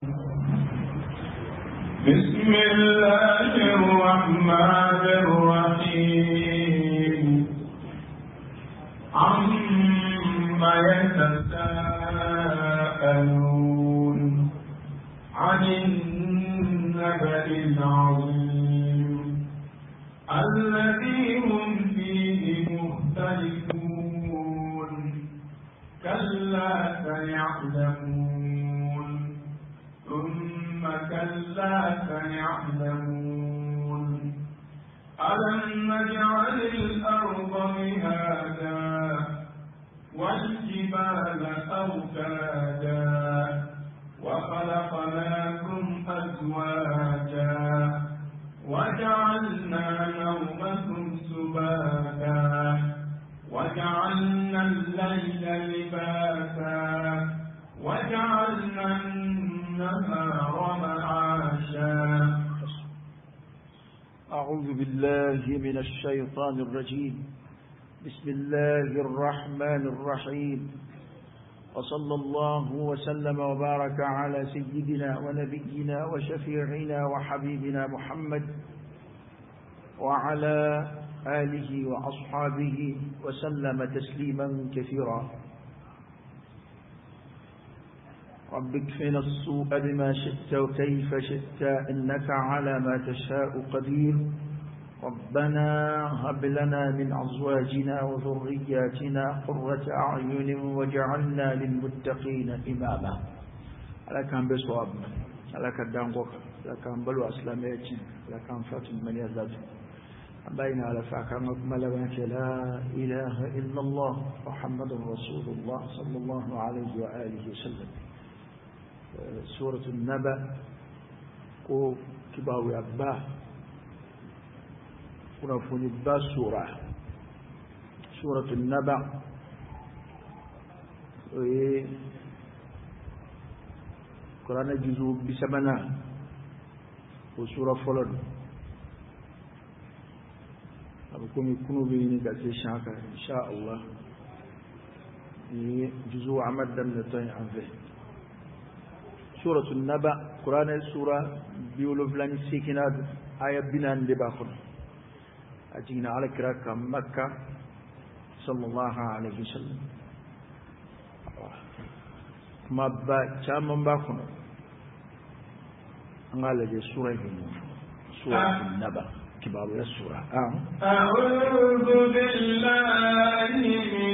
بسم الله الرحمن الرحيم عما يتساءلون عن النبأ العظيم الذي هم فيه مختلفون كلا سيعلمون ثم كلا سيعلمون ألم نجعل الأرض مهادا والجبال أوتادا وخلقناكم أزواجا وجعلنا نومكم سباتا وجعلنا الليل لباسا وجعلنا النهار معاشا. أعوذ بالله من الشيطان الرجيم. بسم الله الرحمن الرحيم، وصلى الله وسلم وبارك على سيدنا ونبينا وشفيعنا وحبيبنا محمد وعلى آله وأصحابه وسلم تسليما كثيرا. رب اكفنا السوء بما شئت وكيف شئت إنك على ما تشاء قدير. ربنا هب لنا من أزواجنا وذرياتنا قرة أعين واجعلنا للمتقين إماما. على كان بسواب على كان دانقوك على كان بلو أسلاميتي على كان فاتن من يزاد بين على فاكان ملوانك لا إله إلا الله محمد رسول الله صلى الله عليه وآله وسلم. سورة النبأ كو كباوي أباه ونفوني با سورة النبأ قرآن جزء بسمنا وسورة فلن أبكم يكونوا بيني قاسي شاكا إن شاء الله جزء عمد دمنتين عن ذه سورة النبأ قرآن سورة بيولو فلان سيكناد آية بنان دباخر أجينا على كراك مكة صلى الله عليه وسلم ما با جامن باخنا قال لي سورة النبأ كبار السورة. أعوذ بالله من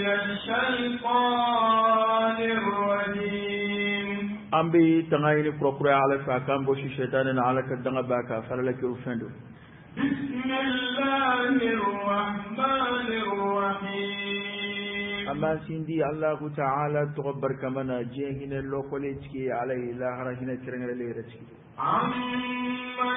الشيطان الرجيم. أمبي تغايني بروكري على فاكام بوشي شيطان على كدنا باكا فلك يرفندو. بسم الله الرحمن الرحيم. أما سيندي الله تعالى تغبر كمانا جيهن اللوكوليتكي عليه لا هرهن ترنغ ليرتكي. عما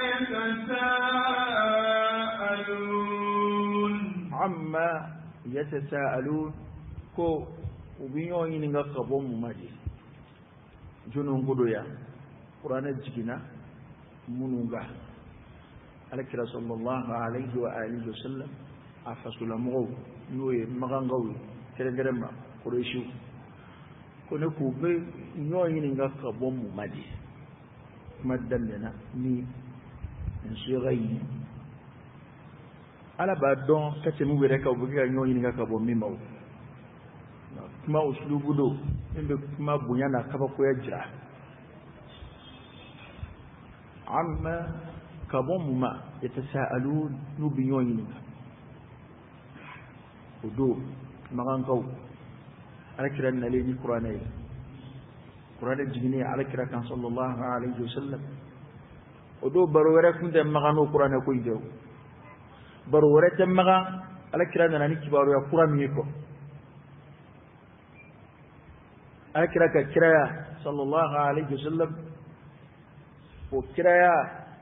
يتساءلون. عما يتساءلون كو وبيوين نغقبهم مجي junun gudoya qur'ana jigina mununga alakira sallallahu alayhi wa alihi wa sallam afasula mo noye magangawi teregerema quraishu kono ku be nyoyin nga kabom madi madamena ni nsigayi ala ba don katemu were ka buga nyoyin nga kabom mi maw kuma uslubu do imbe kuma bunyana kaba ko yajra amma kabom ma yatasaalun nubiyoyin udo magan kaw alakira naleni qur'anay qur'an jigini alakira kan sallallahu alayhi wasallam udo barwara kun da magano qur'ana ko ido barwara ta maga alakira nani kibaru ya qur'an ko أكرك كرايا صلى الله عليه وسلم وكرايا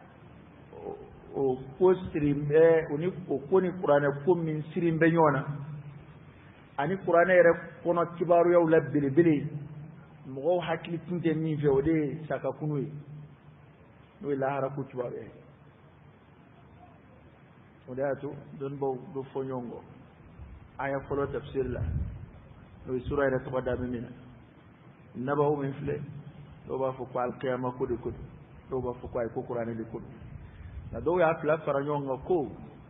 وكسرين وكوني قرآن كم من سرين بنيونا أني قرآن يركونا كبارو يولا بلي بلي مغو حكي تنتمي في ودي ساكا كنوي نوي لا هركو كبارو وداتو دنبو دفونيونغو آية فلو تفسير لا نوي سورة يرتقى دامي منا نبأ من فلي do ba fo ko alqiyama ko de ko do ba fo ko ay ko qur'ane de ko na do ya pla faranyo ngako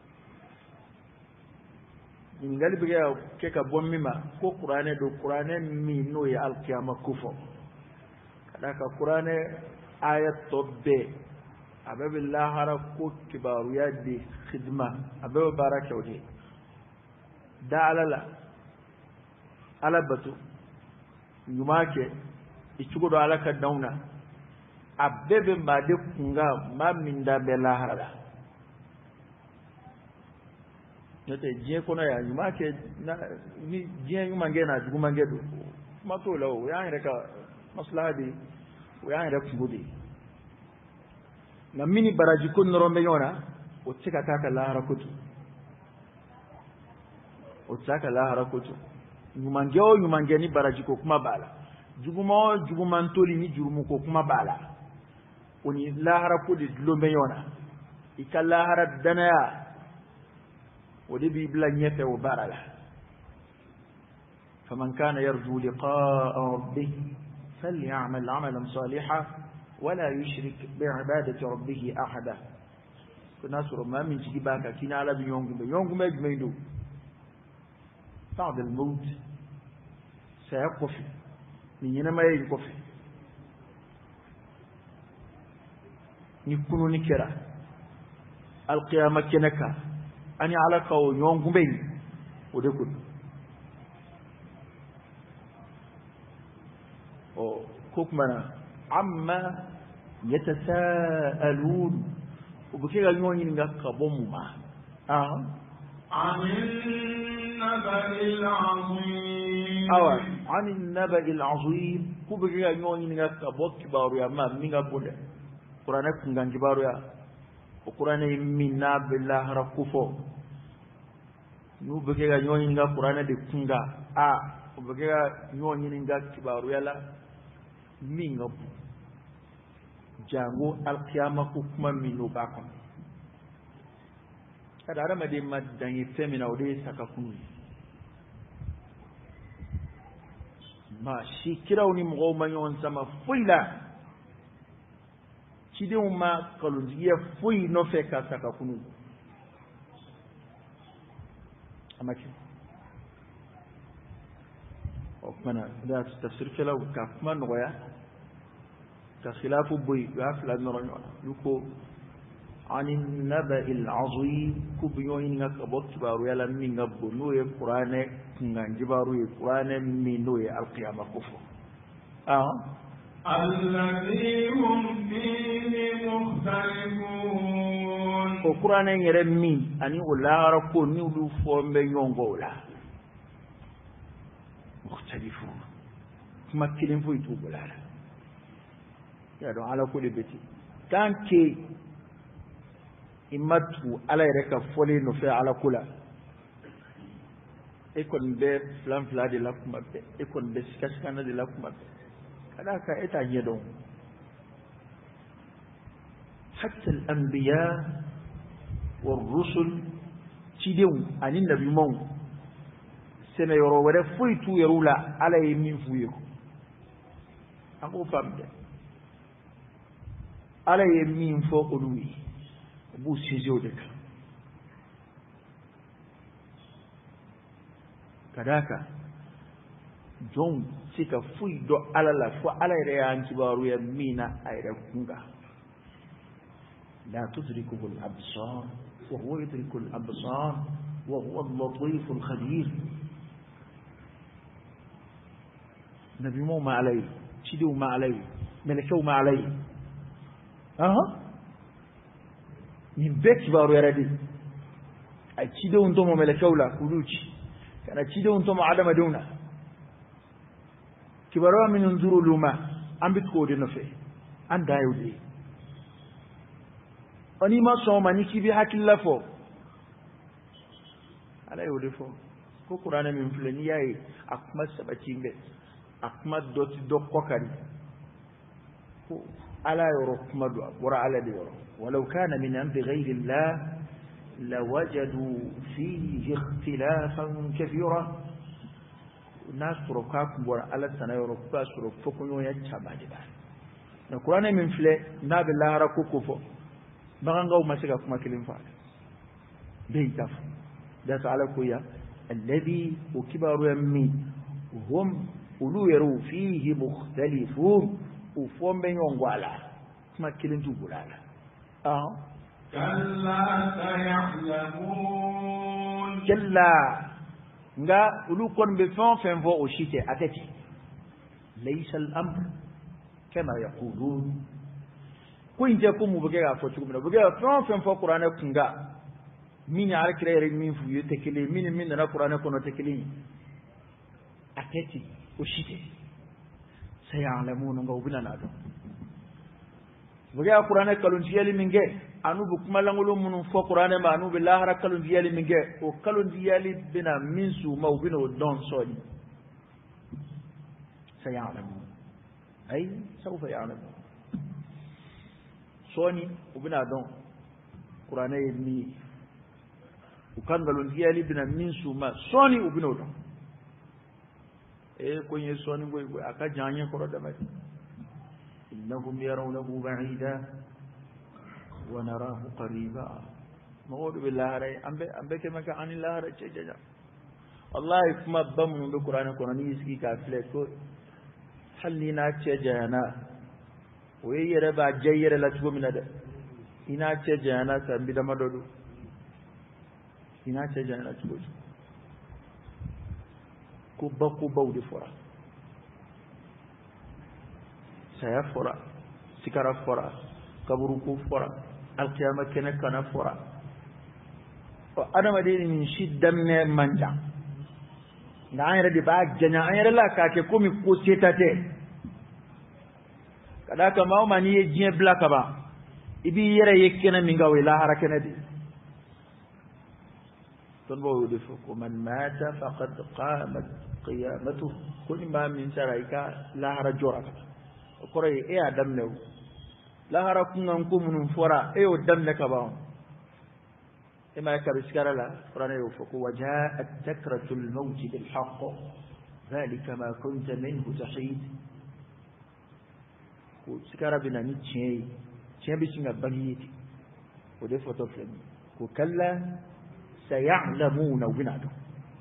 ngali biga ke ka bommi ma ko qur'ane do qur'ane mi no ya alqiyama kufo kada ka qur'ane ayat tobbe ababillah hara ko kibaru yaddi khidma ababe baraka wadi da alabatu yumake ichugo do alaka dauna abebe made kunga maminda belahara yote je kono ya yumake na ni je yumange na jugumange do mato lawo ya reka maslaha di ya reka kugudi na mini baraji kun rombe yona o tika taka lahara kutu o taka lahara kutu yumange ni baraji ko kuma bala jugumantoli ni jurumu ko kuma bala oni lahara ko de lombe yona ikallahara danaya wodi bi bla nyefe o barala faman kana yarju liqa'a rabbih falyamal 'amalan salihan wala yushrik bi'ibadati rabbih ahada kuna sura ma min jigi baka kina ala bi yongumbe jumendo بعد الموت سيقف من ينما يقف نكون نكرا القيامة كنكا أني على قو يوم بين ودكون كوكمنا عما يتساءلون وبكير اليوم ينقى بومما عن النبأ العظيم عن النبأ العظيم كبريا يوني نغاك بوك بارو يا ما ميغا بودا قرانك نغان جبارو يا وقران منا بالله ركوفو نو بكيا يوني نغا قران دي كونغا وبكيا يوني نغا كبارو يا لا ميغا بو جانغو القيامه كوكما مينو باكم kada ara made madanyi femina ode saka kunu ma shi kirawni mo manyon sama fuila chideu ma kalundiye fui no feka saka kunu amaki okmana da tafsir kala ka kuma noya ka khilafu boy gafla noronyo yuko عن النبأ العظيم كبيوين كبوت بارو يلا من غبنو القرآن نجبارو القرآن منو القيامة كفو الذي هم فيه مختلفون القرآن يرمي أني ولا ركو نيلو فوم بيونغولا مختلفون كما كلم في توبلا يا دو على كل بيتي كان كي imatu ala yɛrɛ ka fɔli nɔfɛ ala ko la e kɔni bɛ filan fila de la kuma bɛɛ e kɔni bɛ sikasikana de la kuma bɛɛ ka d'a kan e t'a ɲɛ dɔn hatta al-anbiya war-rusul cidenw ani nabiɲumanw sɛnɛyɔrɔ wɛrɛ foyi t'u yɛrɛw la ala ye min f'u ye an k'o faamu dɛ ala ye min fɔ olu ye bu sijo de kadaka jon sika fui do alala fo ala ire an kibaru ya mina ayre kunga la tudriku al absar wa huwa yudriku al absar wa huwa al latif al khabir nabi mu ma alai cidu ma alai malakau ma alai min bek baru yaradi ay cido on to mo mele kawla kuluci kana cido on to mo adama dewna kibaro min nzuru luma ambit ko de no fe anda yudi oni ma so mani kibi hakilla fo ala yudi fo ko qur'ana min fulani yayi akma sabati mbe akma doti dokko kadi ko ala yoro kuma do wara ala de yoro ولو كان من عند غير الله لوجدوا فيه اختلافا كثيرا الناس ركاكم ولا على سنة يركوا سرفكم ويتشابه جدا na qur'ane min file na be lahara ko ko fo bagangaw masika kuma kilin fa be taf da ta'ala ko ya alladhi ukibaru yammi hum ulu yaru fihi mukhtalifun ufombe nyongwala kuma kilin tubulala كلا سيعلمون كلا nga ulu kon be fen vo o shite atati laysa al-amr kama yaqulun ko inje ko mu buge ga fotu mu buge fen fo qur'ana kunga min ya rekre min fu yete kele min na qur'ana ko no tekeli atati o shite sayalamun nga ubina na do buge qur'ana kalun tiyali minge anu bu kuma langolo munun fo qur'ana ma anu billahi rakalun diyali minge o kalun diyali bina min su ma ubina don sodi sayalamu ay sawfa ya'lamu soni ubina don qur'ana yimi o kan galun diyali bina min su ma soni ubina don ko yin soni goy aka janye ko da mati innahum yarawnahu ba'ida ونراه قريبا نقول بالله رأي أم كما كان عن الله رأي شيء والله كما بمن بالقرآن القرآن يسقي كافلة هل لنا شجعنا ويربع جير لا تقوم من هذا إنا شجعنا سبيل ما دودو إنا شجعنا تقول كوبا ودي فورا سيفورا سكرا فورا كبركو فورا القيامة كنا فورا أنا مديني من شدة من منجا نعير دي باك جنا عير لا كاكي كومي كوسيتاتي كذا كما هو مني يجين بلا كبا إبي يرى يكنا من قوي لا حركنا دي تنبوه دفوك ومن مات فقد قامت قيامته كل ما من سرائك لا حرجورك وقرأي إيه أدم له لا هركون أنكم من فورا أيو دم لكباهم إما يكبسكر لا فرنا يوفق وجاءت سكرة الموت بالحق ذلك ما كنت منه تحيد وسكر بنا نتشي شيء بيسنا بنيت ودفع طفل وكلا سيعلمون وبنادو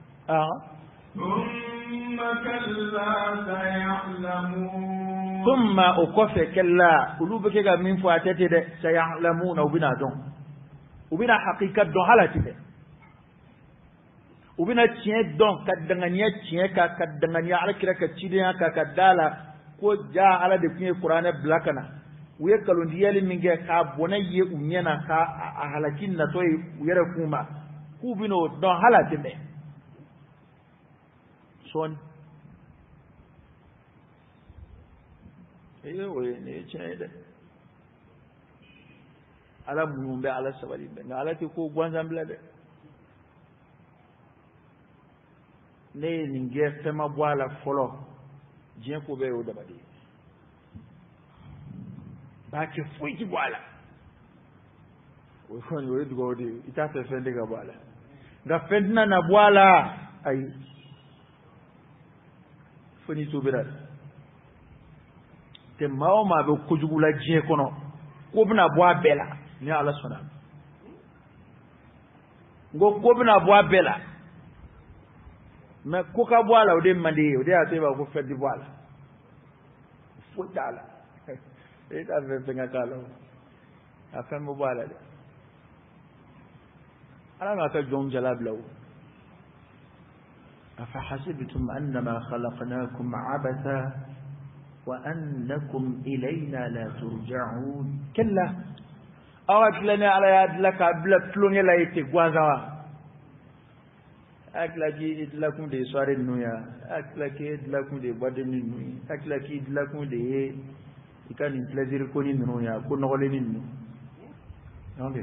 ثم كلا سيعلمون ثم أقف كلا قلوبك من فاتته سيعلمون وبنا دون وبنا حقيقة دون حالته وبنا تشين دون كدنغانيا تشين كدنغانيا على كلا كتشيديا كدالا كو جاء على دفني القرآن بلاكنا ويكالون ديالي منجا كابونا يؤمنينا كأهلكين نتوي ويرفوما كو بنا دون حالته سون ne ce da ala mun be ala sabali be ala ti ko gwanzam bla de ne ninge fema bwala folo jien ko be o da badi ba ke fuji bwala o fon yo du godi ita fe fende ga bwala ga fendna na bwala ay foni to biral te mawo ma be kujugula jie kono ko bina bo abela ni ala sona go ko bina bo abela me ko ka bo ala o de mande o de ate ba ko fedi bo ala futala e ta be penga kala afa mo bo ala de ala ma ka jom jalab law afa hasibtum annama khalaqnakum abatha وأنكم إلينا لا ترجعون كلا أردت لنا على يد لك بلا تلوني لا يتقوازوا أكلك لكم دي صار النويا أكلك لكم دي بدن النويا أكلك لكم دي كان يتلزير كوني النويا كون نغلين النويا أوكي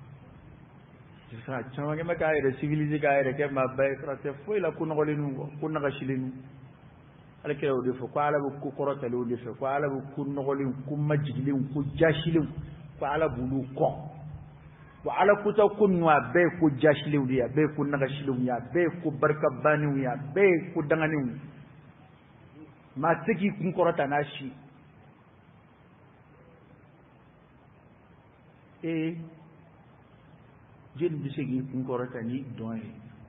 chama ke makaire civilisé kaire ke mabay krate foi la kun ngolinu ko kun ngashilinu ala kira o defo ko ala bu ko rotale o defo ko ala bu kun ngolin ku majigilin ku jashilin ko ala bulu ko wa ala kuta kun wa be ku jashilin ya be ku ngashilin ya be ku barkabani ya be ku dangani ma tiki kun korota nashi e jen bisigi ngorata ni doy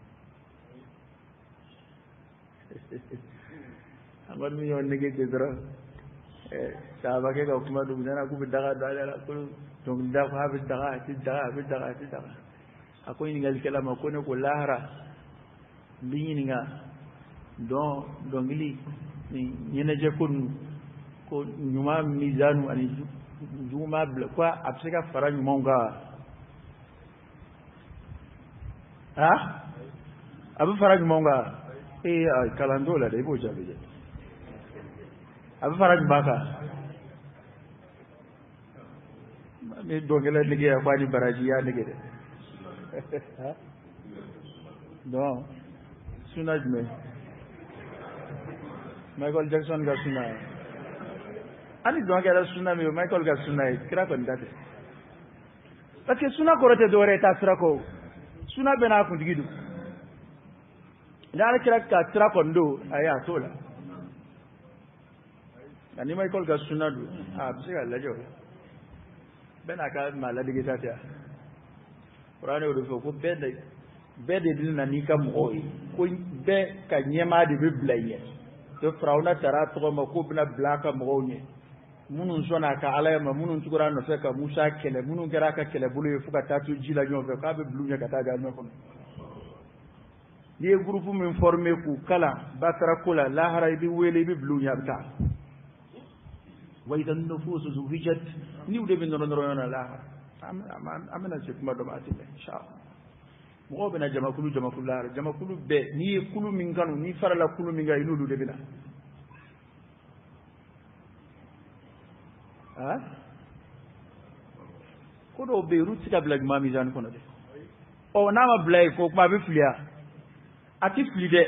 angon mi yon nege gedra sahaba ke ko kuma dum dana ku bidaga dala ko donc da fa bidaga ti daga akoy ni ngal kala ma ko ne ko lahara bi nga don ngili ni nyene je ko nyuma mizanu ani juma bla quoi après ka fara nyuma nga abu fara nyuma nga kalando la de bo jabe je abu fara nyuma ka me dongela nige ya kwani baraji ya nige de non sunaj me Michael Jackson ga suna ani donc ala suna me Michael ga suna kira ko ndate parce que suna ko rote dore ta sira ko suna bena ku digidu dal kira ka sira ko ndo aya tola ani Michael ga suna du bisi ga lajo bena ka mala digita ta Qur'an o do ko bede din na ni kam oyi ko be ka nyema de biblaye to frauna tara to ma ko bina blaka mawne munun sona ka alayma munun tugura no feka musa kele munun gara ka kele bulu fuka tatu jila nyo fe ka be blunya ka ta ga no ko ni groupe min formé ku kala batara kula la haray bi wele bi blunya ta wa idan nufus zuwijat ni ude bin no na la amana se kuma do ma tile inshallah mo bena jama kulu be ni kulu min kanu ni farala kulu min ga inulu de bina ko do be ruti ka blag mami jan kono de o na ma blay ko ma be flia ati flide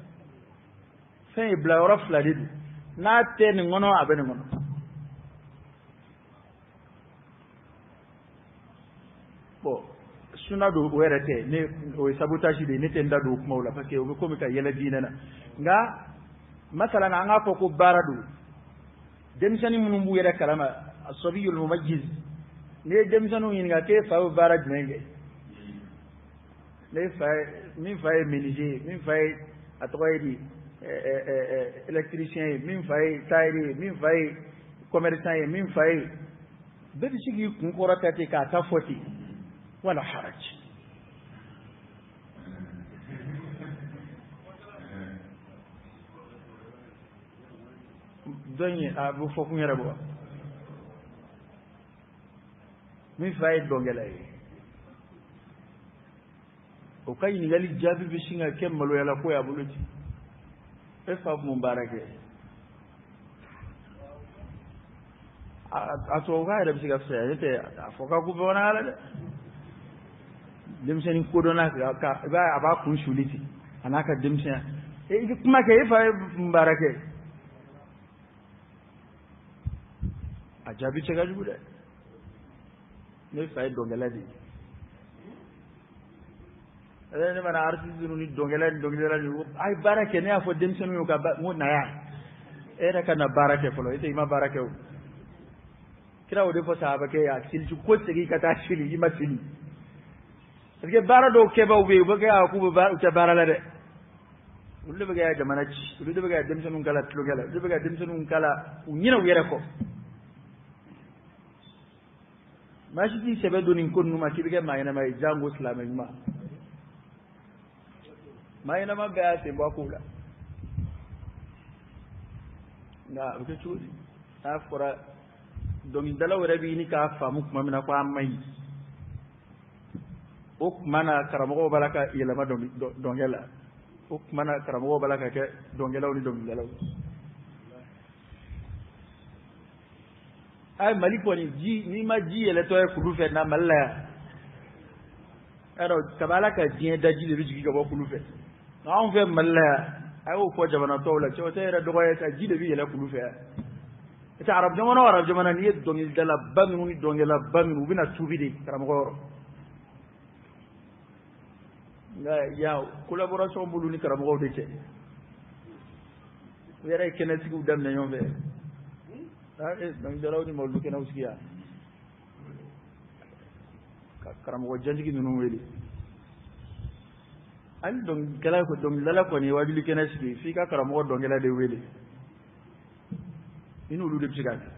fe bla ora flade na te ni ngono abe ni ngono bo suna do werete ne o sabotage de ne tenda do kuma wala parce que o ko mi ka yela dinana nga masala na nga ko baradu demsani munum bu yere kalama asabiyul mumajjiz ne demsanu yin nga te fa barad nenge ne fa min fa menuisier min fa atoydi électricien min fa tailleur min fa commerçant min fa be sigi kun korata te ka ta foti ولا حرج دني ابو فوكو يربو مي فايد دونغلاي o kay ni gali jabi be singa kemmalo yala ko ya buluti e fa mubarake ato ga da bisiga fere te afoka ku bona ala de demseni ko dona ka ba aba kun shuliti anaka demseni e kuma ke fa mubarake ajabi chega jude ne fa dongeladi ne mana artiste ni dongeladi ay barake ne afo demseni yo ka mo na ya era kana barake folo ite ima barake o kira o defo sahaba ke ya silju ko tsigi kata shili ima sili parce que bara do keba ube ba ga ku ba ta bara la de ulle ba ga jamana ci ulle ba ga dem sunu kala tlu kala ulle ba ga dem sunu kala unyina were ko mashi ti sebe do nin konnu ma ki be ma yana mai jango islamic ma yana ma ga te ba kula na uke chudi afora donc dala wara bi ni ka famu kuma mina ko amai o mana karamo balaka yelama dongela o mana karamo balaka ke dongela ni dongela ay maliko ni ji ni ma ji ele to e kulu fe na malla ero kabalaka dien daji le biji gabo kulu fe na on fe malla ay o ko jabana to la cho te ra do ya ta ji de bi ele kulu fe ta arab jamana ni dongil dala banginu ni dongela banginu bina tubidi karamo ya collaboration bulu ni karamo de ce wera kene sigu dam na ñombe donc dalaw ni mawlu kene uskiya karamɔgɔ jantigi ninnu wele hali dɔnkɛla ko dɔnkilidala kɔni ye wajuli kɛnɛ sigi f'i ka karamɔgɔ dɔnkɛla de wele i n'olu de bɛ se ka kɛ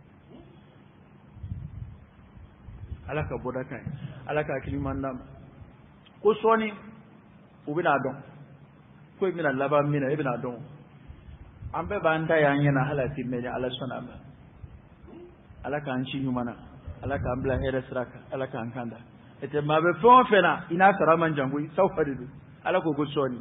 ala ka bɔda kan ala ka hakili ɲuman d'a ma ko sɔɔni u bɛn'a dɔn ko i bɛna laban min na e bɛna dɔn an bɛɛ b'an ta y'an ɲɛna hali a tɛ mɛn ala sɔnna a ma ala k'an ci ɲuman na ala k'an bila hɛrɛ sira kan ala k'an kanda e tɛ maa bɛ fɛn o fɛn na i n'a sara man jan koyi sawfa de don ala ko sɔɔni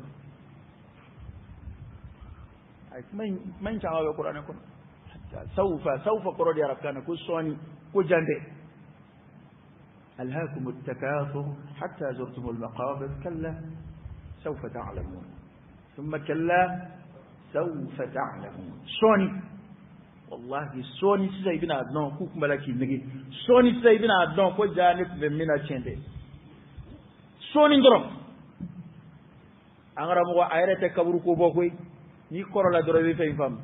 kuma in caman bɛ kuranɛ kɔnɔ sawfa kɔrɔ de ye arabukan na ko sɔɔni ko jan tɛ ألهاكم التكاثر حتى زرتم المقابر كلا سوف تعلمون ثم كلا سوف تعلمون سوني والله سوني سيدي بنا أدنون كوك ملاكي نجي سوني سيدي بنا أدنون كو جانب بمنا تشندي سوني درم أغرى مغا آيرة كبرو كوبوكوي ني كورولا دروبي فين فام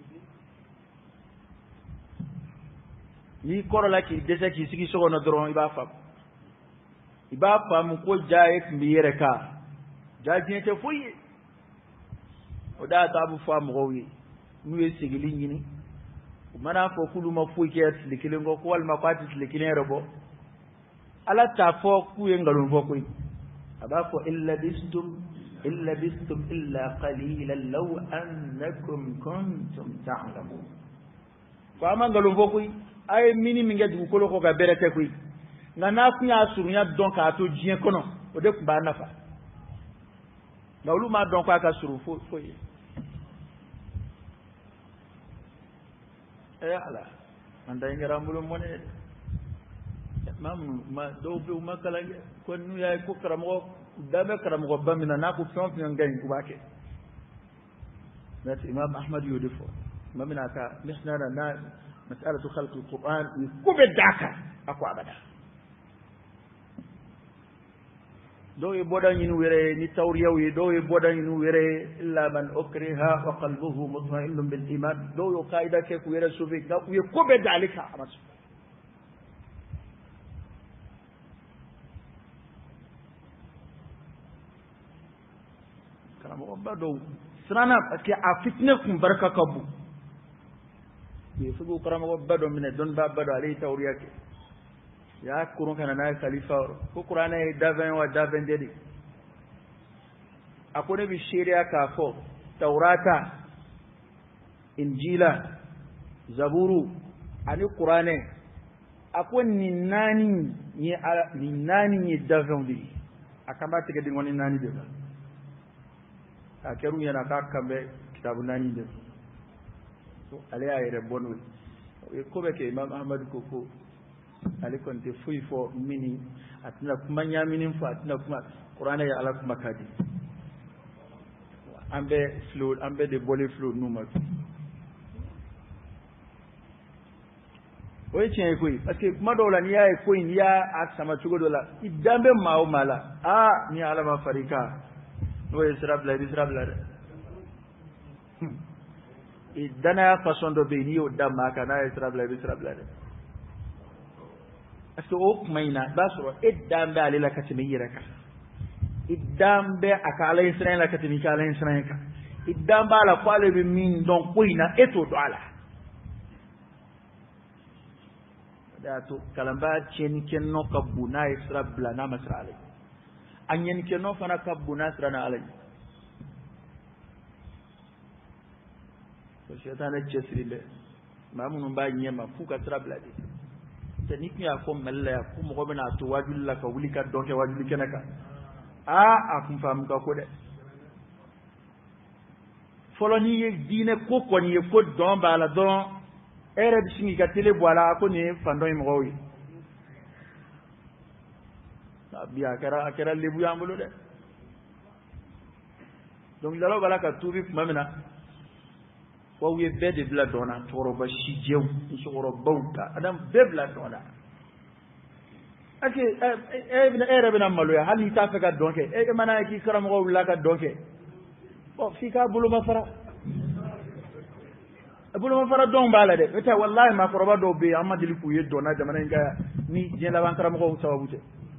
ni korola ki dese ki sigi sogo na doron iba fam ko jaye mbi yere ka jaje te fuyi o da ta bu fam gowi nu e sigili nyini mana fo kulu ma fuyi ke likile ngo ko wal ma pati likile rebo ala ta fo ku e ngalon fo koy aba fo illa bistum illa qalilan law annakum kuntum ta'lamun ko ama ngalon fo koy ay mini minga dugukolo ko ga berete koy nga na kunya surunya don ka to jien kono o de ba nafa na olu ma don ka suru fo ala anda ngara mbulu mone mam ma do be ma kala ko nu ya ko karamo dabe karamo bamina na ko fon fon ngani ku bake nat imam ahmad yudifo mamina ka misnana na مسألة خلق القرآن يكوب الدعكة أكو أبدا دو يبودا ينويري نتوريوي دو يبودا ينويري إلا من أكرها وقلبه مطمئن بالإيمان دو يقايدا كيف ويري سوفيك دو يكوب الدعكة أمس كلام أبدا دو سرانا أكي أفتنكم بركة كبو يفقوا كرامه بدو من الدون بدو عليه توريك يا كورون كان ناي خليفه القران دافن ودافن دي اكون بالشريعه كافو توراتا انجيلا زبور ان القران اكون ناني دافن دي akamba tege di ngoni nani de akeru yana ka kambe kitabu nani de ale ayere bonu ko be ke imam ahmad koko ale konte fuyi fo mini atna kuma nyaminin fo atna kuma qur'ana ya ala kuma kadi ambe de boli flow numa oyi chen ko parce que kuma dola ni yae ko ni ya asama chugo dola idambe mawo mala ni ala ma farika no israbla idana façon do be ni o damma kana israbla asko o mayna basro idambe alila katimiyiraka idambe akala israila katimikala israila idamba ala kwale be min don koina eto do ala dato kalamba chen kenno kabuna israbla na masrale anyen kenno fana kabuna srana alai shaytan chesrile mamun ba nyema fuka trabla de tani kiya ko malla ya ko mo bena to wajul la ka wuli ka donke wajul kenaka akun fam ka ko de foloni ye dine ko ko ni ko don bala don ere bisingi ka tele boala ko ni fandon mo wi biya akara lebu yambulo de donc lalo bala ka tubi mamina wa wiye bede bla dona toroba shijew insoro bawta adam bebla dona ake ibn arabina maloya hali ta faga donke mana ki karam go la ka donke o fika bulu mafara don bala de eta wallahi ma koroba do be amma dili ku ye dona jamana nga ni je la ban karam go sawabute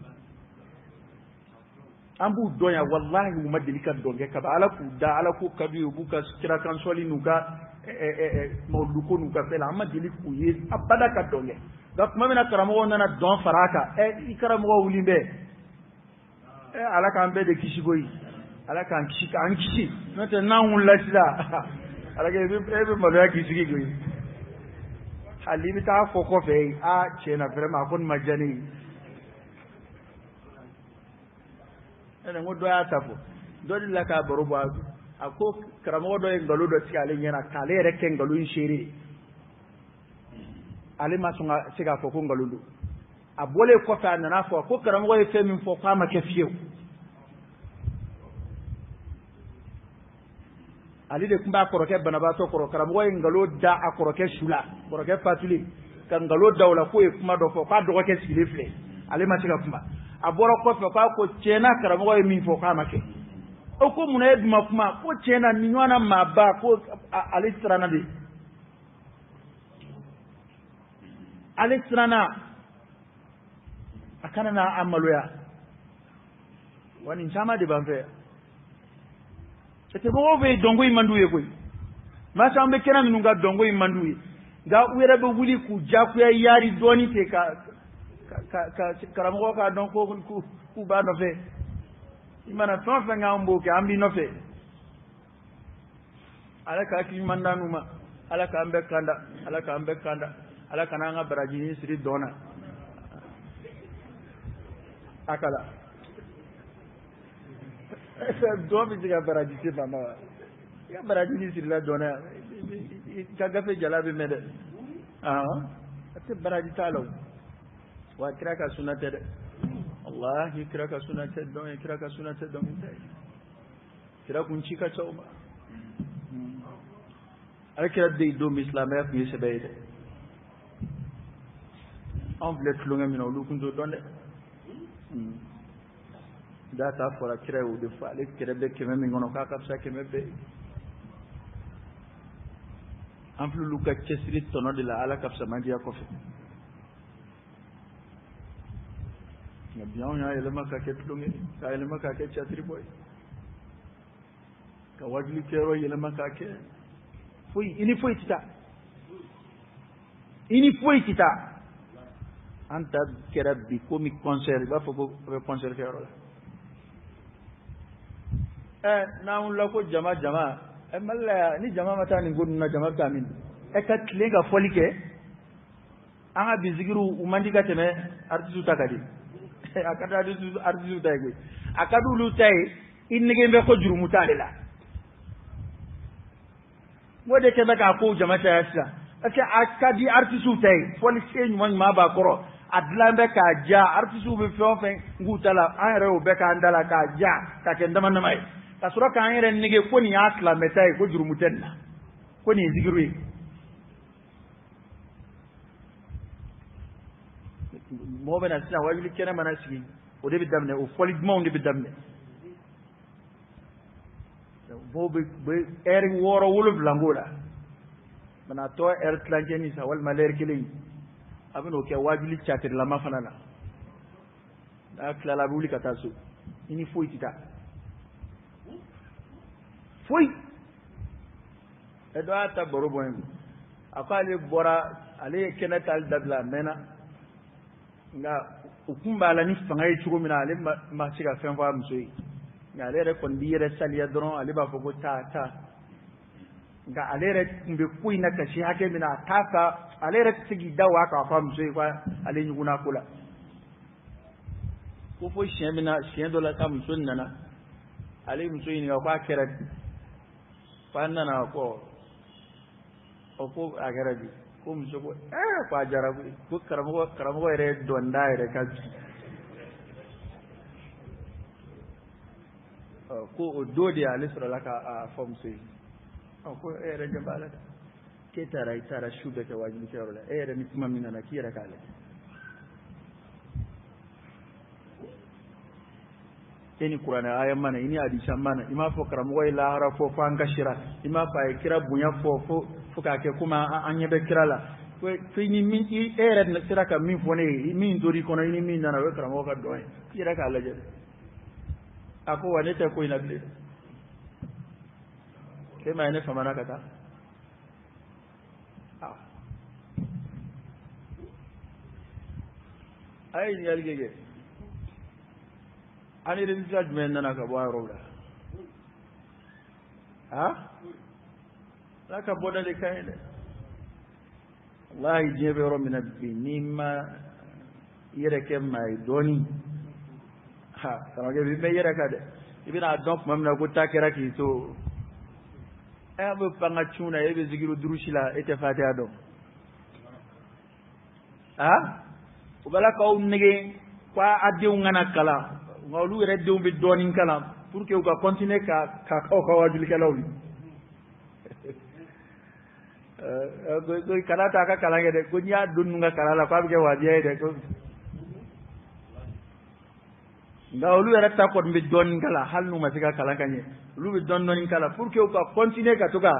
ambu donya wallahi mu madilika donge ka ala ku da ala ku kabi buka kira kan soli nuka mawdu ko nuka fela amma diliku ye abada ka donge da kuma mina karamo nana don faraka ikaramo wulimbe ala kan be de kishigoyi ala kan kishi kan kishi note nan lasila ala ke be maloya kishigi goyi halibi ta foko fe a chena vraiment kon majani ene ngodo ya tafo dodi la ka borobo ako karamo do en galu do ti ale nyana kale reke ngalu inshiri ale masunga siga foko ngalu abole ko fa na fo ko karamo e fe min fo kwa ma ke fiyo ali de kumba koroke banabato koro karamo e ngalo da akoroke shula koroke fatuli kan ngalo dawla ko e kuma do fo ka do ke silifle ale ma siga kumba abora ko fe ko chena karamo e min fo kwa ma ke o ko mun e duma kuma ko chena ni nyona maba ko ali strana de ali strana akana na amaloya wani chama de banfe c'était bo be dongo imanduye koy ma sa ambe kena minunga dongo imanduye ga wera be wuli ku jaku ya yari doni te ka karamo ka don ko ku ba no fe imana ton fa ngambo ke ambi no fe ala ka ki mandanu ma ala ka ambe kanda ala kana nga baraji siri dona akala do bi diga baraji se ba ma ya baraji ni siri la dona ka gafe jalabe mede ate baraji talo wa kiraka sunate de Allah kiraka sunate don kiraka sunate don kira kunci ka chauma alkira de do islamia ku yesebe on voulait longa mina lu kundo donde da ta fora kira u de fale kira be keme mi ngono ka kapsa keme be amplu lu ka chesri tono de la ala kapsa mandia ko fe na bien ya ele maka ke longa ka ele maka ke chatri boy ka wajli kero ele maka ke ini foi tita anta kerabbi komi concert ba foko be concert kero na un lako jama malla ni jama mata ni goduna jama kamin ka tlenga folike anga bizigiru umandika teme artisu takadi akada artisu tayge akadu lu tay innige be ko juru mutale la wode ke baka ko jama ta yasa aka akadi artisu tay folike nyuma ma ba koro adlambe ka ja artisu be fofen ngutala an rew be ka ndala ka ja ka ke ndama namai kasura ka an ren nige ko ni asla metai ko juru mutenna ko ni zigiru mo bena sina wajuli kena manasigi o de bidamne o folidmo on de bidamne bo be ering woro wulub langola mana to tlangeni sa wal maler kilin abino ke wajuli chatir la mafanana da kala buli katasu ini foi tita foi edo ata borobo en akale bora ale kenatal dabla mena nga ukumba la ni fanga yi chugo mina ale ma siga fen fa musoi nga ale re kon dire saliya dron ale ba fogo ta nga ale re mbe kuina kashi hake mina kaka ale re sigi dawa ka fa musoi fa ale nyuguna kula ko fo shemina shendola ka musun nana ale musoi ni ka kera fa nana ko agarabi ko muso ko kwa jarabu ko karamo ere donda ere kaji ko o dodi ali laka a form sai ko ere jabala ke tara shube ke wajin kero la ere ni kuma mina na kira kale ini qur'ana ayan mana ini hadisa mana ima fo karamo ila hara fo fanga shira ima fa kira bunya fo fuka ke kuma an yabe kirala we ni min ere na siraka min fone min dori kono ni min na we karamo ka doy kira ka laje ako wane ta ko ina bile ke mai ne famana kata ay ni algege ani de judgment nana ka bo roda laka boda de kayde wallahi jebe ro min binima yere ke mai doni kama ke be yere ka de ibina donc mamna ko takira ki to be panga chuna ebe zigiru durushila ete fatiha do ubala ka unnege kwa adiu ngana kala ngolu yere deum be doni kala pour que ka continuer ka wajul kalawli ko kala ta ka kala ngede ko nya dun nga kala la ko be wajiye de ko ngolu yere ta ko be doni kala halnu masika kala kanye lu be don doni kala pour que ka continuer ka to ka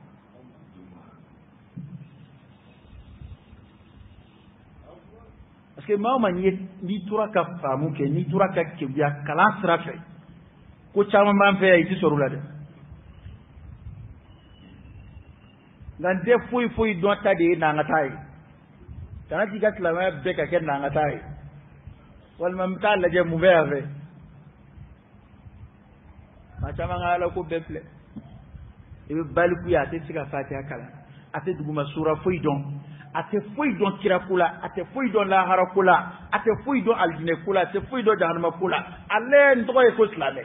parce que mama ni tura ka famu ke ni tura ka kibiya kala sirafe ko chama man fe yi sorula de dan de fuy don ta de na ngatai kana ti ka klama be ka ken na ngatai wal mamta la je mu be ave ma chama ngala ko beple ibe balku ya te sika fatiha kala ate duguma sura fuy don ate foyi don kira kula ate foyi don lahara kula ate foyi don aljine kula ate foyi don jahannama kula ale ndogo e ko islame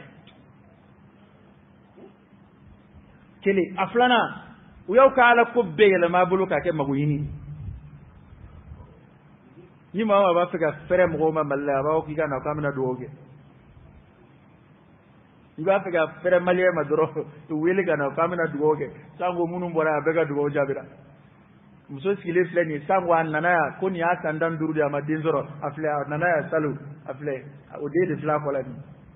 kele aflana uyaw ka ala ko beyele ma bulu ka ke maguyini ni ma ba fika fere mo ma malla ba ko kana ka mina doge iba fika fere maliye ma doro to wele kana ka mina doge sango munum bora be ga dogo jabira muso sigile filɛ nin sango a nana ya ko nin y'a san 15 de a ma den sɔrɔ a filɛ a nana ya salo a filɛ o den de filɛ a kɔla nin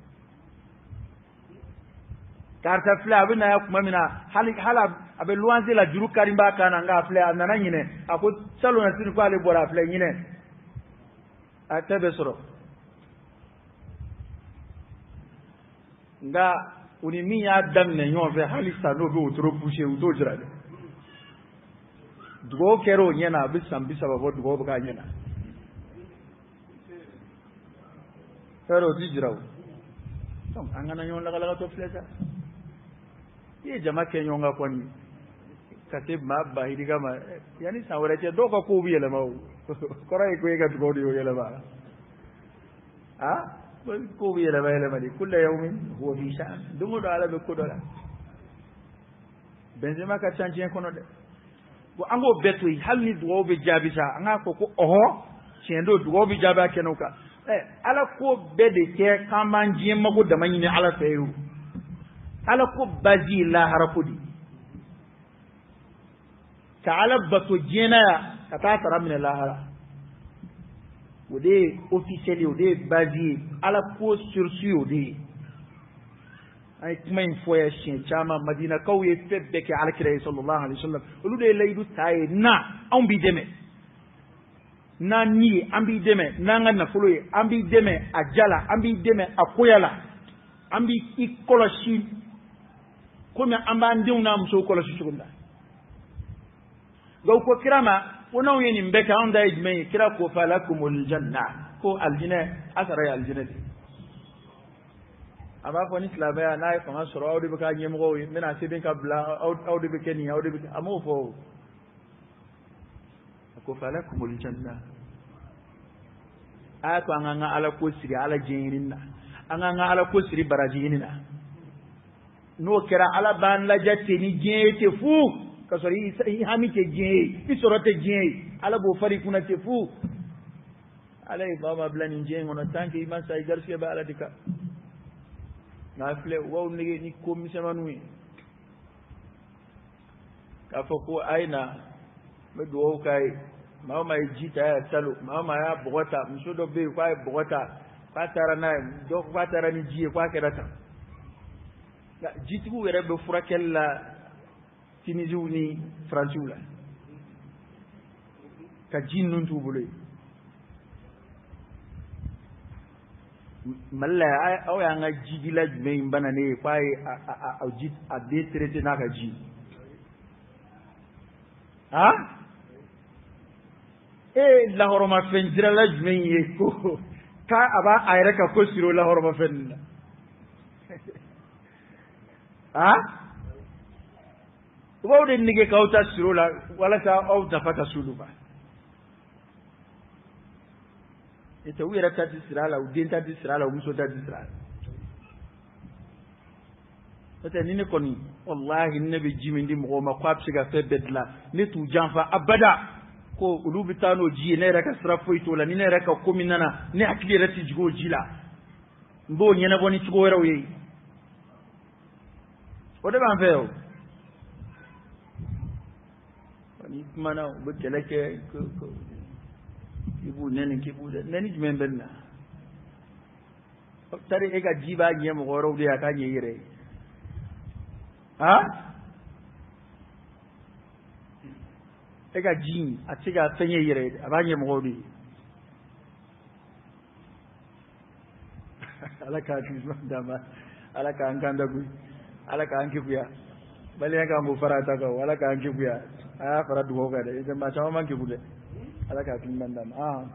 karisa filɛ a bɛ na ya kuma min na hali a bɛ luwanse la juru kari b'a kan na nka a filɛ a nana ɲinɛ a ko salo na sini ko ale bɔra a filɛ ɲinɛ a tɛ bɛ sɔrɔ nka u ni min y'a daminɛ ɲɔgɔn fɛ hali sisan n'o bɛ o toro poussé u t'o jira dɛ dugawu kɛra o ɲɛna a bɛ san 30 bɔ dugawu bɛ k'a ɲɛna fɛrɛ o ti jira o donc an kana ɲɔgɔn lagalagatɔ filɛ sa i ye jama kɛ ɲɔgɔn kan kɔni ka se maa ba hirika ma yanni san wɛrɛ cɛ dɔw ka kow bɛ yɛlɛma o kɔrɔ ye ko e ka dugawu de y'o yɛlɛma kow bɛ yɛlɛma de kulla yawmin huwa fi sha'n don o don ala bɛ ko dɔ la Benzema ka ca diɲɛ kɔnɔ dɛ bon an k'o bɛɛ to yen hali ni dugawu bɛ jaabi sa an k'a fɔ ko ɔhɔ tiɲɛ don dugawu bɛ jaabi a kɛnɛw kan ala ko bɛɛ de kɛ k'an b'an diɲɛ mago dama ɲini ala fɛ ye o ala ko bazi ye lahara ko de ka ala bato diɲɛ na yan ka taa sara minɛ lahara o de ye officiel ye o de ye bazi ye ala ko sursu ye o de ye an ye kuma in fɔ yan siɲɛ caman madinakaw ye fɛn bɛɛ kɛ alakira ye sallallahu alaihi wasallam olu de ye layidu ta ye na anw b'i dɛmɛ n'an ni ye an b'i dɛmɛ n'an ka nafolo ye an b'i dɛmɛ a jala an b'i dɛmɛ a koya la an b'i kɔlɔsi komi an b'an denw n'a musow kɔlɔsi cogo min na nka u ko kira ma ko n'anw ye nin bɛɛ kɛ anw ta ye jumɛn ye kira ko falakumul janna ko alijinɛ a sara ye alijinɛ de a b'a fɔ ni silamɛya n'a ye fanga sɔrɔ aw de bɛ k'a ɲɛmɔgɔw ye n bɛna sɛbɛn ka bila aw de bɛ kɛ nin aw de bɛ kɛ a m'o fɔ o a ko falakumul janna a y'a to an k'an ka ala ko siri ala diɲɛ ɲini na an k'an ka ala ko siri baraji ɲini na n'o kɛra ala b'an lajɛ ten ni diɲɛ ye ten fu ka sɔrɔ i hami tɛ diɲɛ ye i sɔrɔ tɛ diɲɛ ye ala b'o fari kunna ten fu ala ye maa bila nin diɲɛ in kɔnɔ tant que i ma sa i garisigɛ bɛ ala de kan nka filɛ waw nege ni ko misɛnmaninw ye k'a fɔ ko a ye na n bɛ dugawu k'a ye maa o maa ye ji ta a y'a salo maa o maa y'a bɔgɔ ta muso dɔ bɛ yen k'a ye bɔgɔ ta k'a taara n'a ye dɔ ko k'a taara ni ji ye k'a kɛra tan nka jitigiw yɛrɛ bɛ furakɛli la Tinisiw ni Faransiw la ka ji ninnu t'u bolo yen malla aw ya nga jigila me bana ne kwai a de traité na ka ji ha la horoma fen jira la me ye ko ka aba ayra ka ko siro la horoma fen ha wo de nige ka uta siro la wala ta au ta fata sulu ba ita wira ta tisirala udin ta tisirala umuso ta tisirala ita ni ne koni wallahi nabi jimindi mo ma kwapsi ga fe bedla ni tu janfa abada ko ulubi tano ji ne raka srafo ito la ni ne raka kominana ni akili rati jigo jila mbo nyena boni tigo wera wi o de ban feo ni mana o beteleke ko ibu nene kibu de neni jimen benna tari ega jiba nye mo goro de aka nye yire ha ega jin atiga tenye yire abanye mo gori alaka kisma dama alaka anganda gu alaka ankibuya bale anga mo farata ko alaka ankibuya fara duwo ga de jama taw man kibude alaka kisma dama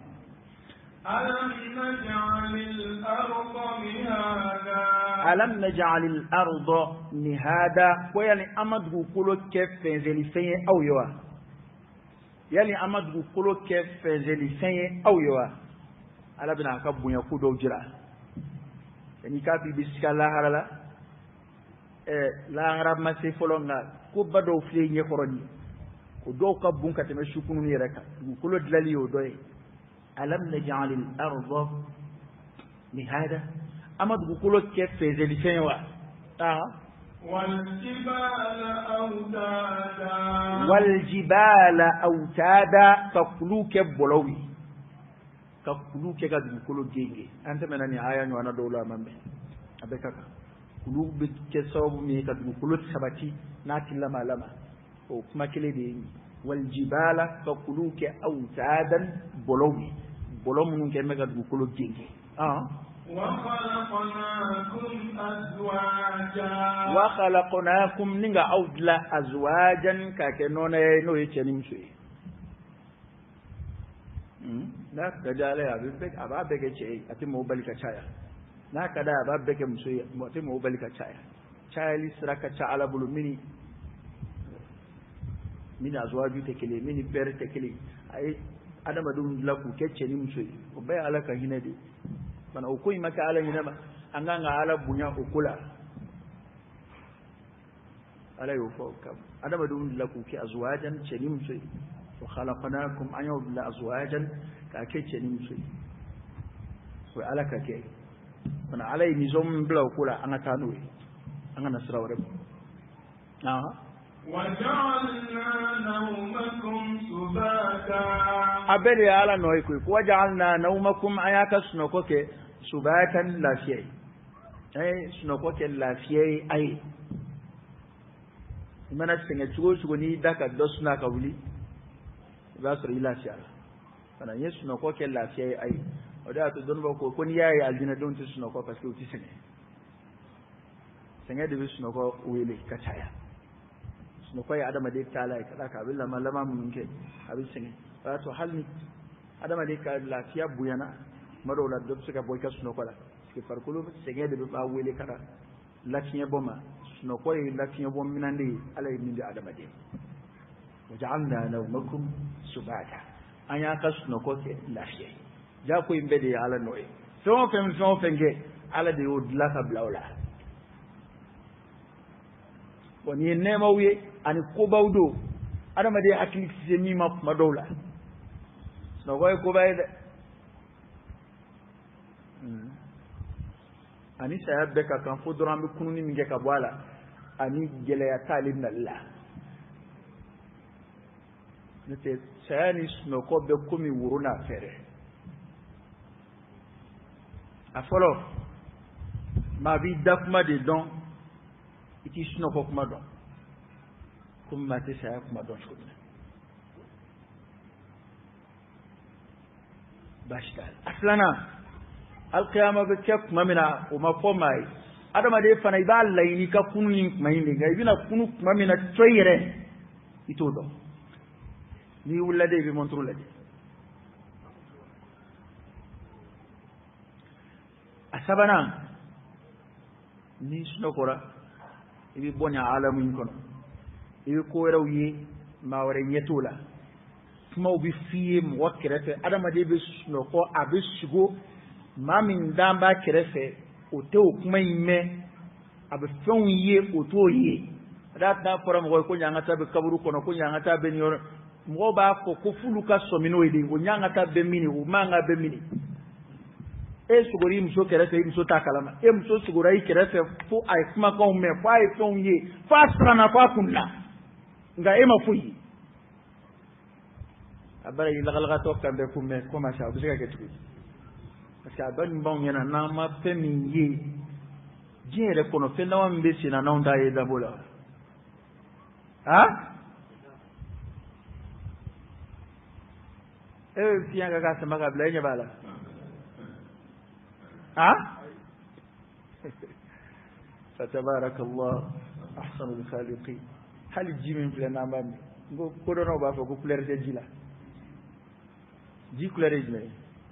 ألم نجعل الأرض مهادا ويعني أمد كل كيف فنزلسين أو يوا يعني أمد كل كيف فنزلسين أو يوا على بنا كبون يقود وجرا يعني كافي بسكال لا هرلا لا هرب ما سيفلونا كوبادو فلين يخرجني كودو كبون كتمشي كوني ركا كل دلالي ودوي ألم نجعل الأرض مهادا أما تقولوا كيف فيزلسين والجبال أوتادا كقلوك بلوي كقلوك كقلوك جيجي أنت من أني آية وانا دولا مامي أبكا قلوك بكسوب مي كقلوك سبتي ناتي لما لما أو كما كلي دي والجبال كقلوك أوتادا بلوي بلوم من كلمة كقلوك جيجي وخلقناكم نيغا أودلا أزواجا كاكنونا نو يتشنمشي لا كجالي أبا بك شيء أتمو بالك شايا لا كدا أبا بك مسوي أتمو بالك شايا شايا لسرك شالا بلو من أزواجي تكلي مني بير تكلي أي أنا ما دوم لكو كتشنمشي وبيع لك هنا دي bana ukoi maka ala nyinama anganga ala bunya ukula ala yufo kam adama dum lakum ki azwajan chenim sey wa khalaqnakum an yawla azwajan ka ke chenim sey ko ala ka ke bana ala ni zom bla ukula anga tanui anga nasra warab وجعلنا نومكم سباتا abeli ala noy ko waja'alna nawmakum ayaka sunokoke subatan lafiyai sunokoke lafiyai ai mana singa chugo ni daka dosna ka wuli ba sur ila sha ana yesu sunokoke lafiyai ai oda to don ba ko ni yayi aljina don ti sunoko parce que uti singa de sunoko wele kachaya sunoko ya adama de tala ka ka billa malama mun ke abin singa to halni adama de ka lafiya buyana madola do suka boy ka suno kola ke farkulu sege de ba wele kara lafiya boma suno koy lafiya bom minande ala min adama de waja'alna nawmakum subata anya ka suno ko ke lafiya ja ko imbe de ala noy so fenge ala de od la ka blawla woni nema wiye ani ko bawdo adama de akili se mi ma madola no goy ko bayde ani sayabbe ka kan fudran bi kununi mi ka bwala ani gele ya talib na la nete sayani no ko be komi wuruna fere afolo ma bi dafma de don iti sno ko kuma don kuma te saya kuma don shudna bashkal aslana alqiyama be kep mamina o ma pomai adama de fana iba layni ka kunu ni mayinde ga ibina kunu mamina toyere itodo ni wulade be montrulade asabana ni sunokora ibi bonya alamun kono ibi ko rawye ma wara nyetola kuma ubi fiye mu wakirefe adama de be sunoko abe sugo mamin damba kirefe o te o kuma ime abe fon ye o to ye dat na fora mo ko nyanga tabe kaburu kono ko nyanga tabe ni mo ba ko ko fulu ka somino ide o nyanga tabe mini o manga be mini e sugori muso kirefe muso ta kalama e muso sugori kirefe fo ay kuma ko me fa ay fon ye fa strana fa kunna nga e ma fuyi abara yi lagalga to kambe kumme ko ma sha bisika ke tuki parce que abani bon yana na ma femi ye jere kono fe lawa mbesi na nonda ye dabola ha fianga ka sama ka blenya bala ha fatabarakallah ahsanul khaliqin hal jimin plena mbami ngo ko dono ba fa ko couleur de jila ji couleur ejme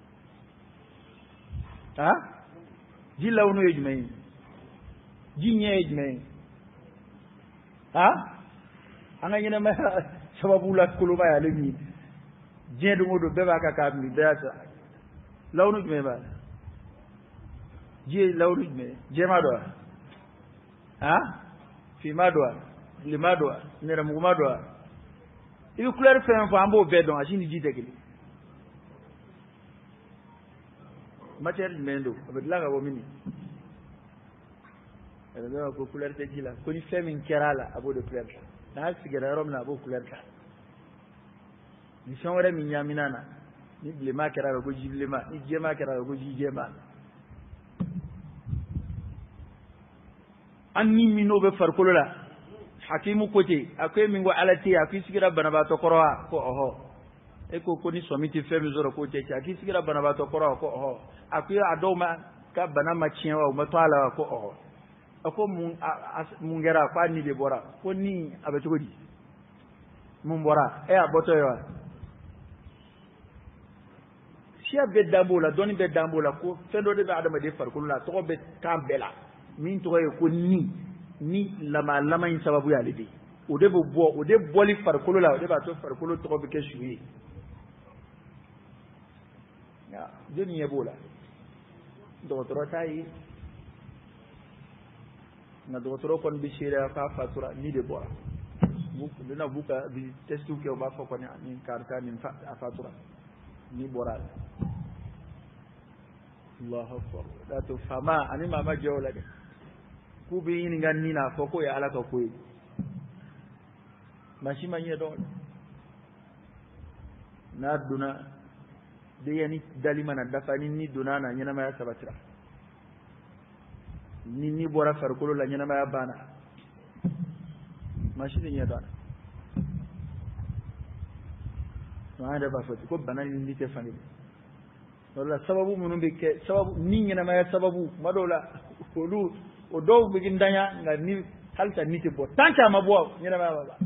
ha ji lawnu ejme ji nye ejme ha anga nyina ma sababu la kuluba ya lemi je do ngodo beba ka ka mi data lawnu ejme ba ji lawnu ejme je ma do ha fi ma do li ma do ne ram ma do ibi couleur fen fa ambo vedon ajini ji tegeli matière mendo abdlaga wo mini ada ko couleur de jila ko ni femin kerala abo de couleur na sigara romna abo couleur ka ni shawara min yaminana ni blema kerala ko jiblema ni jema kerala ko jema anni mino be farkolola hakimu kote akwai min go alati akwai sigira banaba to koroa ko oho e ko ni somiti femi zoro ko te akwai sigira banaba to koroa ko oho akwai adoma ka banama chienwa o matala ko oho ako mun gera kwa ni de bora ko ni abeto di mun bora e aboto yo sia be dambola doni be dambola ko fendo de be adama de farkolola to be kambela min to ko ni lama in sababu ya lidi o de boli farkolo la o de ba to farkolo to be ke shuyi ya jeni ebola docteur tay na docteur kon bi shira fa fatura ni de bora bu dina buka bi testu ke o ba ko ni karta ni fatura ni bora Allahu akbar da to fama ani mama jawla de kubi ini ganni na foko ya alaka koyi mashi manye do na duna de yani dalima na dafani ni duna na nyana ma ya sabatira ni bora farkolo la nyana ma ya bana mashi ni ya dana ma da ba fati ko bana ni te fani wala sababu munun be ke sababu ni nyana ma ya sababu madola kolu o dow begin danya nga ni halta niti bo tanta mabo nyina ma baba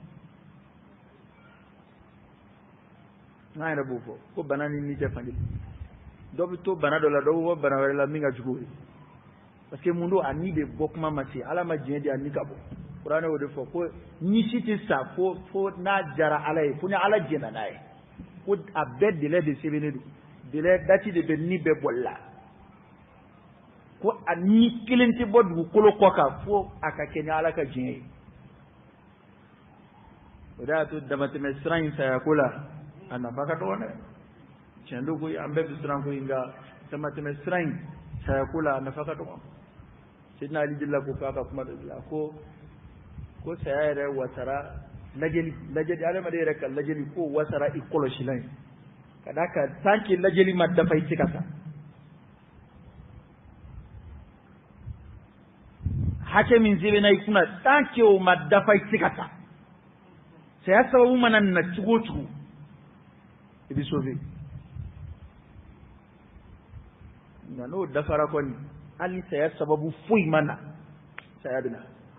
na ina bufo ko banani ni te fandi do bi to banado la do wo bana wala minga juguri parce que mundo ani be bokuma mati ala ma jindi ani kabo qur'ana wo de fo ko ni siti sa fo na jara alai funi ala jina nai ko abed de le de sebenedu de le dati de be ni be bolla ko ani kilinti bodu kolo koka fo aka kenya alaka jinye oda to damate me sran sa yakula ana baka to ne chendo ko ambe bisran ko inga damate me sran sa yakula ana baka to sidna ali dilla ko kaka kuma da ko sayare wasara lajeli ale made reka lajeli ko wasara ikolo shilai kadaka tanki lajeli madda fay tikata hake min zibe na ikuna tanke o madafai tikata sai sababu manan na tugo ibi sobe na no dafara koni ali saya sababu fui mana saya bina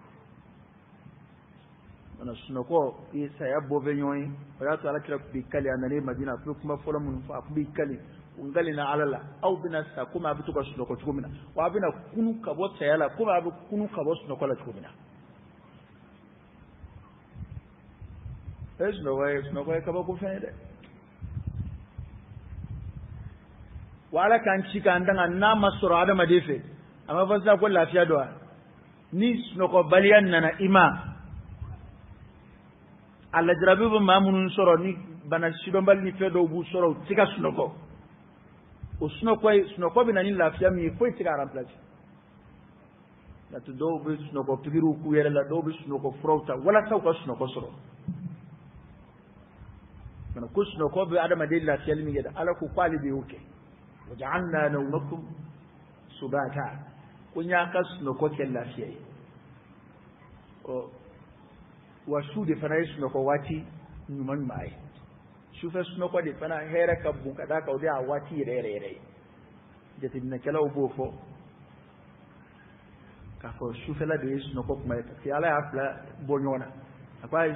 mana sunoko yi saya bobe nyoyi wala to ala kira bi kali anane madina ko kuma fola mun fa bi kali ungali na alala au bina sa kuma abitu ko sunoko tukumina wa bina kunu kabo sayala kuma abu kunu kabo sunoko la tukumina sunoko kabo ko fene wala kan cika andanga na masoro adama defe amma fa sa ko lafiya do ni sunoko baliyan nana ima alla jarabi ba mamunun soro ni bana shido mbal ni fedo bu soro tika sunoko o sunoko bi nani lafiya mi foi tika remplacer la to do be sunoko pigiru ku yere la do be sunoko frauta wala taw ko sunoko soro mana ko sunoko be adama de lafiya mi geda ala ko kwali be uke waja'alna nawmakum subata kunya ka sunoko ke lafiya o wa su de fana yesu ko wati nyuman mai su fa su ko de fana hera ka bu kada ka odi a wati re de tin kala obo fo ka fo su fa la de yesu ko kuma fi ala ya fla bonyona akwa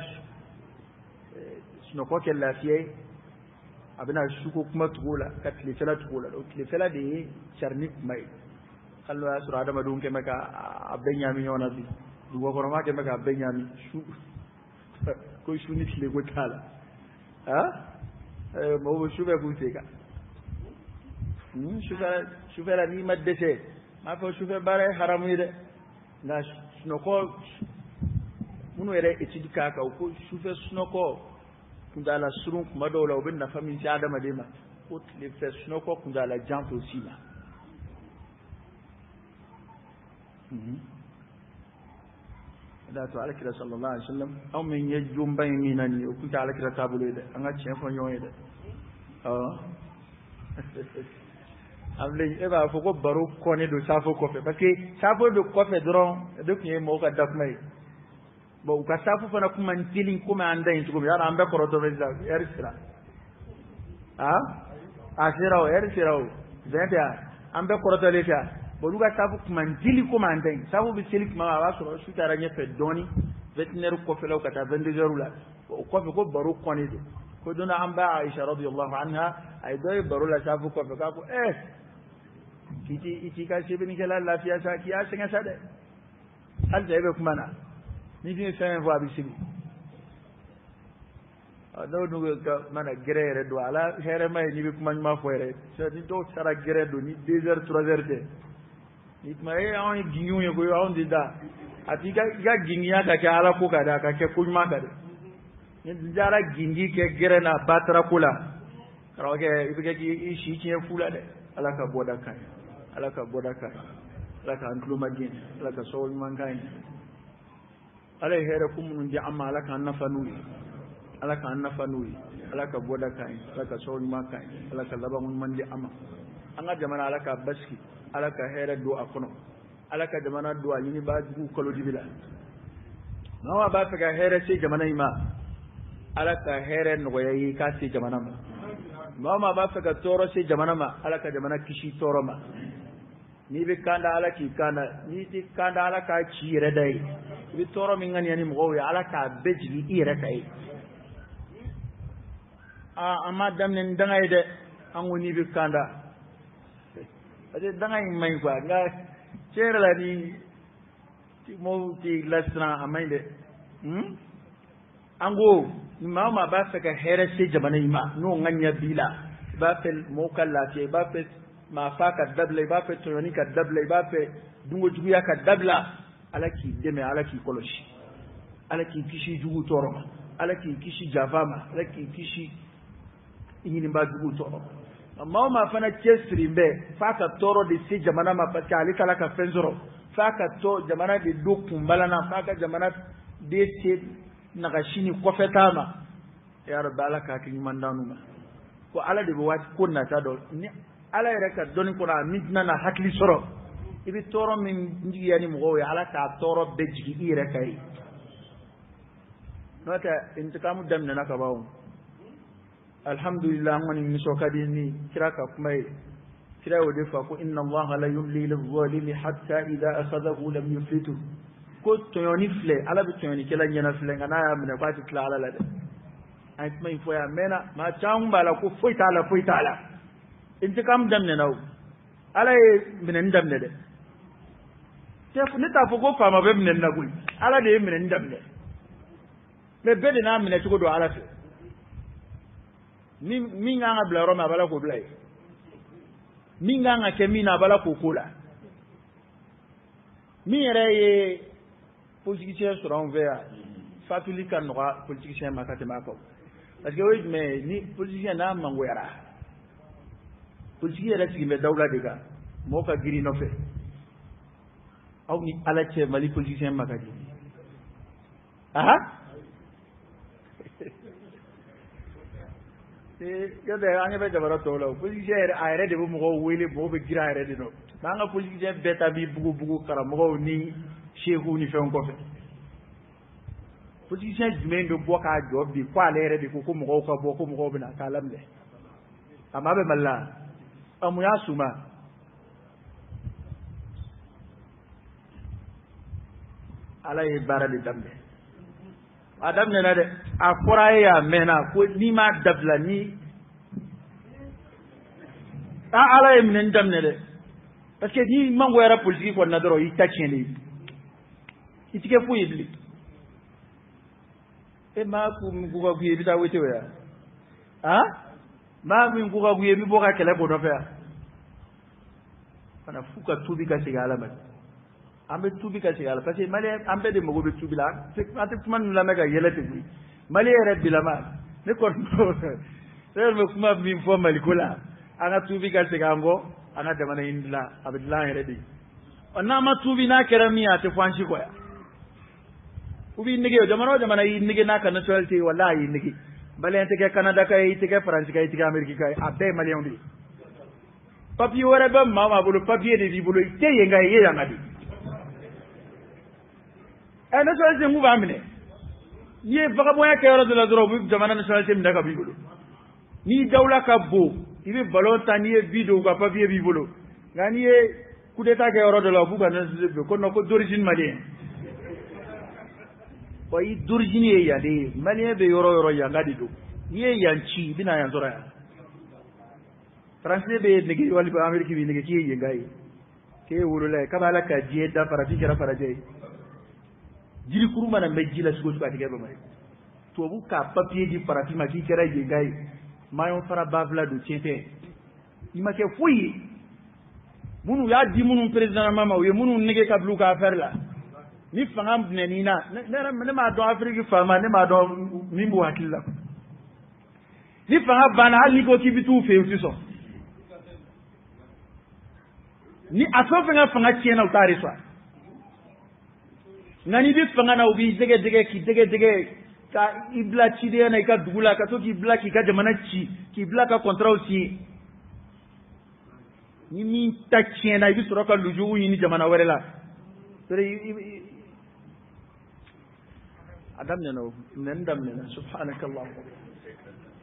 su ko ke lafiye abina su ko kuma tugula ka tlifela tugula do tlifela de charnik mai kallo ya sura da madun ke maka abenyami yona bi dugo ko ma ke maka abenyami su ko su ni tile ko tala mo bo su be bute ka su fe la ni madde ma fa su fe bare haramu de na sunoko munu ere etidika ka ko su fe sunoko kundala surun kuma dawla obin na famin ja adama de ma ko tile fe sunoko kundala janto sima da to alakira sallallahu alaihi wasallam aw min yajum baynina ni o kuta alakira tabule de anga chen fo yoye de amle e ba fo ko baro kone do safo ko fe parce que safo do ko fe dron do ki mo ka dak mai bo ka safo fa na kuma ntilin kuma anda in tuko yara ambe ko to veza ersira asira o ersira o zenda ambe ko to lefa boluga sabu kumandili komandai sabu biseli kuma ba so su tara nyefe doni veterinary ko felo kata 22 heures la ko fe ko baro koni do ko dona amba Aisha radiyallahu anha ay doy baro la sabu ko fe ka ko kiti ka shebe ni kala lafiya sa ki ya singa sade hal jabe kuma na ni fi fe vo abisili do do ka mana grere do ala here may ni bi kuma ma foire so di do sara grere do ni 2 heures 3 heures de itmae awon ginyu ye ko awon dida ati ga ginya ka ala ko kada ka ke kulma kada ni jara gingi ke gere na batra kula karoke ibike ki shi ke fula de ala ka boda kai ala ka antlu magin ala ka so man kai ala here kum nun ji amma ala ka nafanu ala ka boda kai ala ka so man kai ala ka laba mun man ji amma anga jamana ala ka baski ala ka hera do akono ala ka jamana do alini ba du kolo dibila nawa ba ka hera sai jamana ima ala ka hera no yayi ka sai jamana ma nawa ba ka toro sai jamana ma ala ka jamana kishi toro ma ni be kanda ala ki kana ni ti kanda ala ka ci re dai bi toro min ngani ani mo ya ala ka beji ire kai amma damnen dangay de an woni bi kanda ade dangay may kwa nga chere la ni ti mo ti lasna amande ango mama ba saka here se jamana ima no nganya bila ba fel mo kala te ba fe ma fa ka dable ba fe toni ka dable ba fe dungo juguya ka dabla alaki deme alaki koloshi alaki kishi jugu toroma alaki kishi javama alaki kishi ingini ba jugu toroma amma ma fana chestri mbe faka toro de si jamana ma parce ali kala ka fenzoro faka to jamana de do kumbalana faka jamana de se nagashini kofetama ya rabbi alaka kin mandanu ma ko ala de wat kunna ta do ni ala reka doni ko na midna na hakli soro ibi toro min ndi yani mo ya ala ka toro be jigi ire kai nota intikamu damna na ka bawo alhamdulillah ngoni mi so kadi ni kiraka kuma kira o defa ko inna allaha la yumli lil zalimi hatta idha akhadahu lam yuflitu ko toyoni fle ala bi toyoni kala nyana fle ngana ya mena kwati kala ala la de ay mai foya mena ma chamba la ko foitala intikam damne naw ala minen damne de tefu nita fogo fama be minen nagul ala de minen damne me bede na minen tugo do ala fe mi nga bla roma bala ko blay mi nga kemina bala ko kula mi re politicien sur envers fatuli kan no politicien makate mako parce que oui mais ni politicien na mangoyara politicien rati me dawla diga moka giri no fe aw ni ala che mali politicien makati aha yo de anya be jabara to lo politicien ayre de mo go wele bo be gira ayre de no nga politicien beta bi bugu kara mo ni cheikhu ni fe on fe politicien jumen be bo ka job bi kwa lere de ko mo ko bo ko mo bina kalam le amma be malla amu ya suma ala e bara de dambe adam ne na de akora ya mena ko ni ma dabla ni ala e minen damne de parce que ni mango era politique ko na doro yi tachene itike fu yibli e ma ku mu ko guye bi ta wete ya ha ma mi ku ko guye bi boka kele bo do fe ana fuka tubi ka sigala ma ambe tubi ka sigala parce que mali ambe de mogo be tubi la ate man la mega yelete bi mali era bilama ne ko ser me kuma mi fo mali kola ana tubi ka sigango ana de mana indla abdullah redi onna ma tubi na kerami ate fanshi ko ya ubi nige jamana yi nige na kan nationalité wallahi nige balen te Canada kay te France kay te Amerique kay abe malien bi papier wara ba mama bulu papier de di bulu te yenga ye ya ngadi e nationalité mu ba mine ye baga boya ke wala de la dro bu jamana nationalité mi daga bi bulu ni dawla ka bo ibe ballon tanier video ka papier bi bulu ngani ye coup d'état ke wala de la bu ba nationalité ko no ko d'origine malien wa yi d'origine ye ya de malien be yoro ya ngadi do ye yanchi bina ya zora ya français be nigi wali ba amerique bi nigi ki ye ngai ke wurule kabala ka je da para fikira para je jiri kuruma na meji la sugo tuka tigaba mai to bu ka papier di para fi ma ki kera ye ngai mayon fara bavla do chete ima ke fuyi munu ya di munu president mama we munu nigi ka blu ka faire la ni fangam ne nina ne ma do afrique fama ne ma do mimbu hakilla ni fanga bana hali ko kibitu fe utiso ni asofe nga fanga tiena utari swa ngani bi fanga na ubi dege ka ibla chide na ka dugula ka to ki ibla ki ka jamana chi ki ibla ka control si ni min ta tiena bi soro ka luju ni jamana werela adam ne no nan dam ne subhanakallah